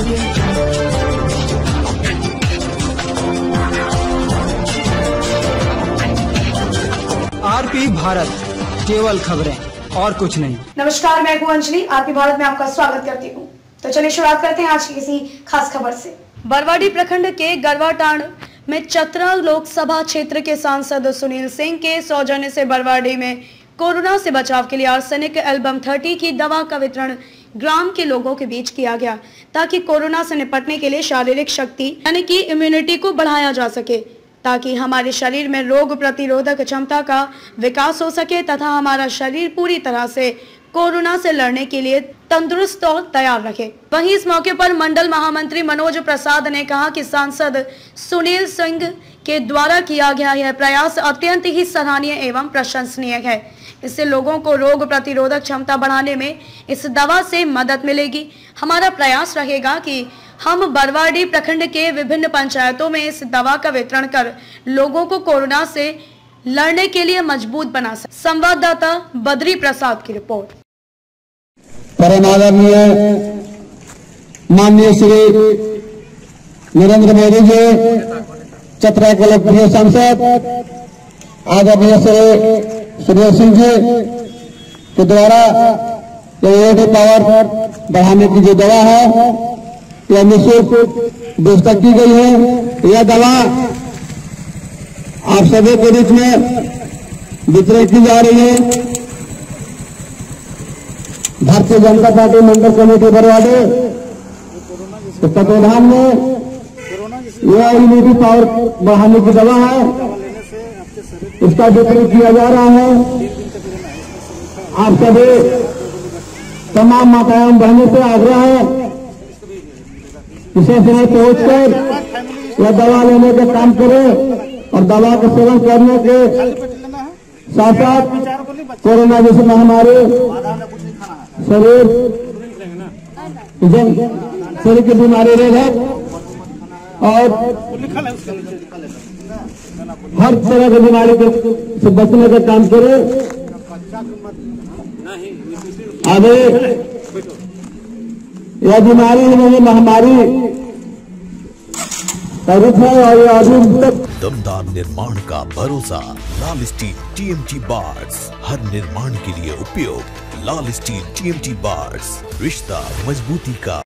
RP Bharat, केवल खबरें और कुछ नहीं। नमस्कार, मैं हूं अंजलि। आरपी भारत में आपका स्वागत करती हूं। तो चलिए शुरुआत करते हैं आज की किसी खास खबर से। बरवाडी प्रखंड के गरवाटांड में चतरा लोकसभा क्षेत्र के सांसद सुनील सिंह के सौजन्य से बरवाडी में कोरोना से बचाव के लिए आर्सेनिक एल्बम 30 की दवा का वितरण ग्राम के लोगों के बीच किया गया, ताकि कोरोना से निपटने के लिए शारीरिक शक्ति यानी कि इम्यूनिटी को बढ़ाया जा सके, ताकि हमारे शरीर में रोग प्रतिरोधक क्षमता का विकास हो सके तथा हमारा शरीर पूरी तरह से कोरोना से लड़ने के लिए तंदुरुस्त और तैयार रखे। वहीं इस मौके पर मंडल महामंत्री मनोज प्रसाद ने कहा कि सांसद सुनील सिंह के द्वारा किया गया यह प्रयास अत्यंत ही सराहनीय एवं प्रशंसनीय है। इससे लोगों को रोग प्रतिरोधक क्षमता बढ़ाने में इस दवा से मदद मिलेगी। हमारा प्रयास रहेगा कि हम बरवाडी प्रखंड के विभिन्न पंचायतों में इस दवा का वितरण कर लोगों को कोरोना से लड़ने के लिए मजबूत बना सके। संवाददाता बद्री प्रसाद की रिपोर्ट। परम आदरणीय माननीय श्री नरेंद्र मोदी जी, चतरा के लोकप्रिय सांसद आदरणीय श्री सुनील सिंह जी के द्वारा इम्यूनिटी पावर बढ़ाने की जो दवा है यह निःशुल्क व्यवस्था की गई है। यह दवा आप सभी के बीच में वितरण की जा रही है। भारतीय जनता पार्टी मंडल कमेटी बरवाडी के तत्वाधान में यह इम्यूनिटी पावर बढ़ाने की दवा है, इसका वितरण किया जा रहा है। आप सभी तमाम माताओं बहनों से आग्रह है विशेष समय पहुंचकर यह दवा लेने का काम करें और दवा का सेवन करने के साथ साथ कोरोना जैसी महामारी शरीर की बीमारी रहे और हर तरह की बीमारी से बचने का काम करे। आगे यह बीमारी ये महामारी का रूप है और यह अभी तक दमदार निर्माण का भरोसा लाल स्टील टीएमटी बार्स, हर निर्माण के लिए उपयोग लाल स्टील टीएमटी बार्स, रिश्ता मजबूती का।